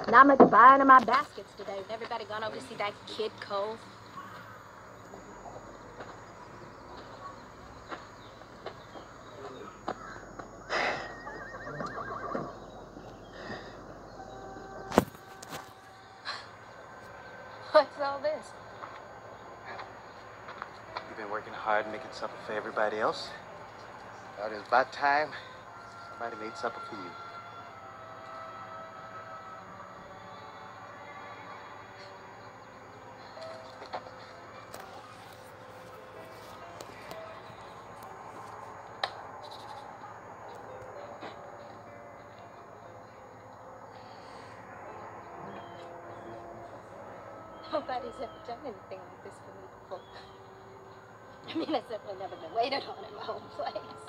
Not much buying in my baskets today. Everybody gone over to see that kid Cole. What's all this? You've been working hard making supper for everybody else. Thought it was about time somebody made supper for you. Nobody's ever done anything like this for me before. I mean, I've certainly never been waited on in my own place.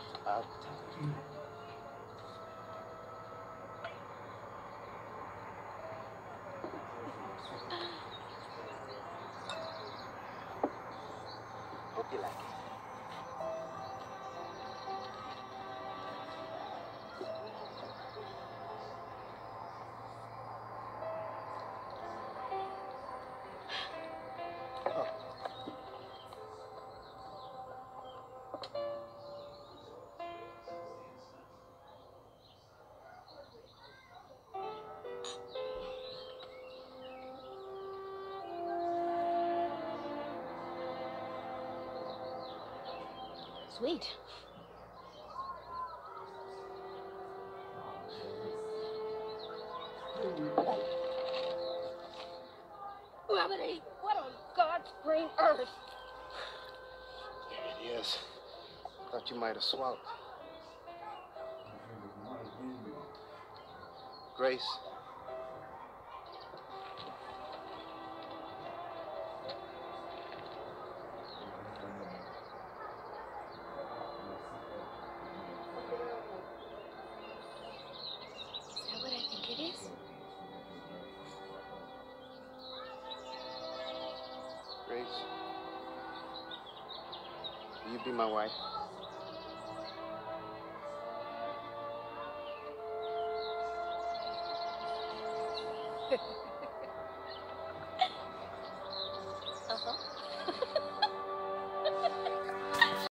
Hope you like it. Sweet. Remedy, what on God's green earth? Yeah, it is. Thought you might have swapped. Grace. Is that what I think it is? Grace. Will you be my wife?